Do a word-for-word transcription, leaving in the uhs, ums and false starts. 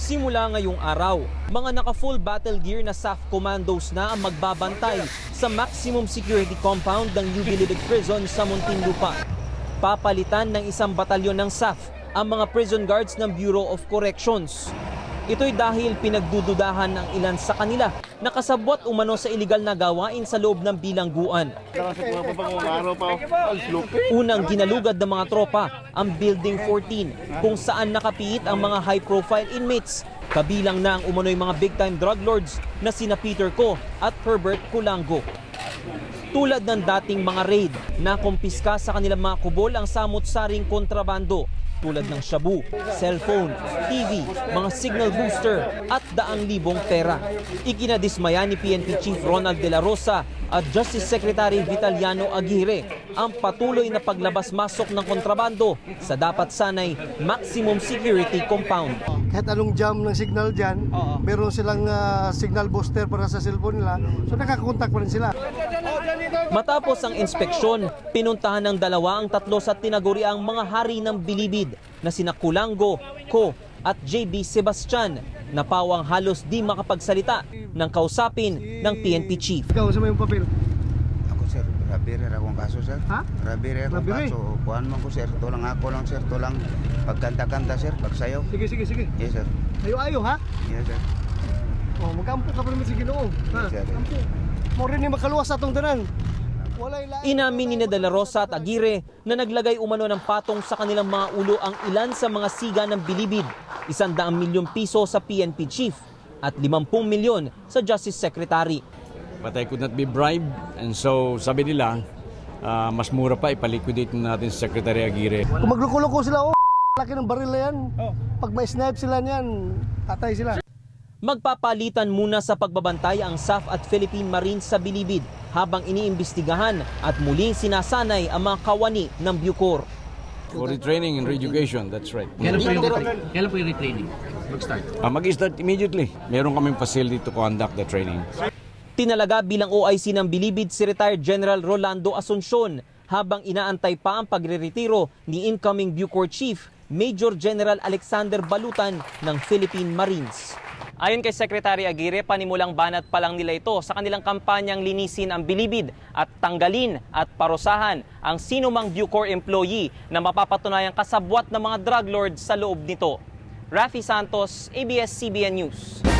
Simula ngayong araw, mga naka-full battle gear na S A F commandos na ang magbabantay sa maximum security compound ng U Bilibid Prison sa Muntinlupa. Papalitan ng isang batalyon ng S A F ang mga prison guards ng Bureau of Corrections. Ito'y dahil pinagdududahan ng ilan sa kanila na kasabwat umano sa iligal na gawain sa loob ng bilangguan. Unang ginalugad ng mga tropa ang Building fourteen kung saan nakapiit ang mga high-profile inmates. Kabilang na ang umano'y mga big-time drug lords na sina Peter Co at Herbert Culango. Tulad ng dating mga raid na kumpiska sa kanilang mga kubol ang samut-saring kontrabando tulad ng shabu, cellphone, T V, mga signal booster at daang libong pera. Ikinadismaya ni P N P Chief Ronald De La Rosa at Justice Secretary Vitaliano Aguirre ang patuloy na paglabas-masok ng kontrabando sa dapat sanay maximum security compound. Kahit anong jam ng signal dyan, uh-huh. meron silang uh, signal booster para sa cellphone nila, so nakakakontak pa rin sila. Matapos ang inspeksyon, pinuntahan ng dalawa ang tatlo sa tinaguriang mga hari ng Bilibid na sina Culango, Co at J B Sebastian na pawang halos di makapagsalita ng kausapin ng P N P Chief. Ikaw, sa may papel? Ako sir, rabirer akong kaso sir. Ha? Rabirer akong kaso. Kuhan mo ko sir, tulang ako lang sir, tulang pagkanta-kanta sir, pagsayaw. Sige, sige, sige. Yes sir. Ayo-ayo ha? Yes sir. Oh, magkampo ka pa naman sa Ginoo. Yes sir. Kampo. Mo rin ni makaluwas sa atong tanan. Inamin ni De La Rosa at Aguirre na naglagay umano ng patong sa kanilang mga ulo ang ilan sa mga siga ng Bilibid, isang daang milyong piso sa P N P Chief at limampung milyon sa Justice Secretary. But I could not be bribed, and so sabi nila, uh, mas mura pa ipaliquidate natin si Secretary Aguirre. Kung magluko-luko sila, oh, laki ng baril na yan. Pag may snipe sila niyan, tatay sila. Magpapalitan muna sa pagbabantay ang S A F at Philippine Marines sa Bilibid habang iniimbestigahan at muling sinasanay ang mga kawani ng Bucor. For retraining and re-education, that's right. Kailan po yung, kailan po yung retraining? Mag-start? Uh, Mag-start immediately. Meron kaming facility to conduct the training. Tinalaga bilang O I C ng Bilibid si retired General Rolando Asuncion habang inaantay pa ang pagre-retiro ni incoming Bucor Chief Major General Alexander Balutan ng Philippine Marines. Ayon kay Secretary Aguirre, panimulang banat pa lang nila ito sa kanilang kampanyang linisin ang Bilibid at tanggalin at parusahan ang sinumang Bucor employee na mapapatunayang kasabwat ng mga drug lords sa loob nito. Rafi Santos, A B S C B N News.